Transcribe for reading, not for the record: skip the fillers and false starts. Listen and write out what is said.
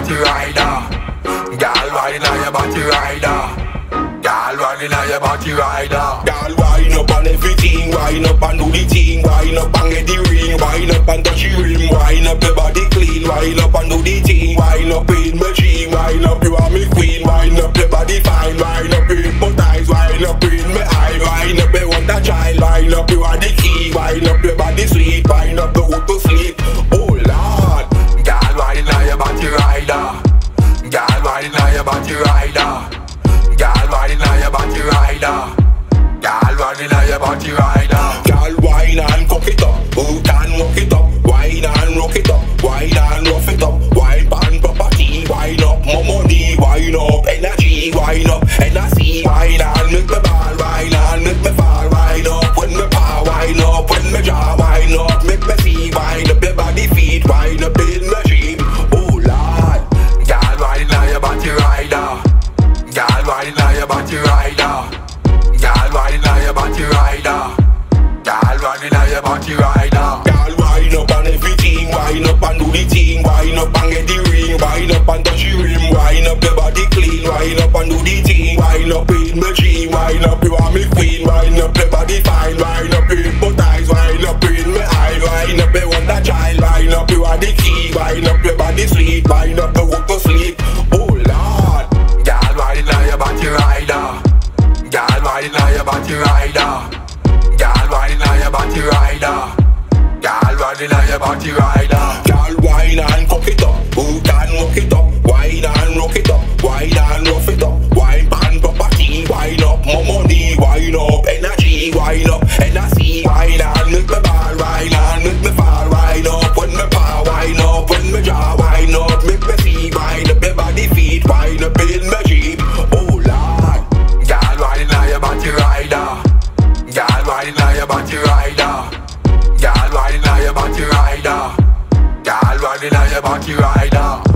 body rider. Girl, wine on your body rider. Girl, wine on your body rider. Girl, wine up on everything, wine up and do the thing, wine up and get the ring, wine up and touch the rim, wine up your body clean, wine up and do the thing, wine up in my dream, wine up you are me queen, wine up your body fine, wine up in my eyes, wine up in my eye, wine up you want a child, wine up you are the key, wine up your body sweet, wine up the hook to sleep. Oh Lord, girl, wine on your body rider. Girl, wine on your body rider. Girl, wine on your body rider. Girl, wine on your body rider. Girl, wine and cock it up, who can rock it up, wine and rock it up, wine and rough it up, wine pan property, wine up more money, wine up energy, wine up energy, wine and make me ball, wine and make me fall, wine up when me power, wine up when me jaw, wine up make me see, wine up your body feet, wine up in my dream. Oh Lord, girl, wine on your body rider. Girl, wine on your body rider. Girl, wine on your body rider. Girl, wine on your body rider. Girl, wine up on everything, wine up and do the thing, wine up and get the ring, wine up and touch the rim, wine up your body clean, wine up and do the thing, wine up in my dream, wine up you are me queen, wine up your body fine, wine up in my eyes, wine up in my eye, wine up you want a child, wine up you are the key, wine up your body sweet, wine up the hook to sleep. Oh Lord, girl, wine on your body rider. Girl, wine on your body rider. Girl, wine on your body rider. Girl, wine on your body rider. Girl, wine and cock it up, who can rock it up, wine and rock it up, wine and rough it up, wine pan property, wine up more money, wine up energy, wine up energy, wine and make me ball, wine and make me fall, wine up when me power, wine up when me jaw, wine up make me see, wine up your body feet, wine up in my dream. Oh Lord, girl, wine on your body rider. Girl, wine on your body rider. Girl, wine on your body rider. Girl, wine on your body rider.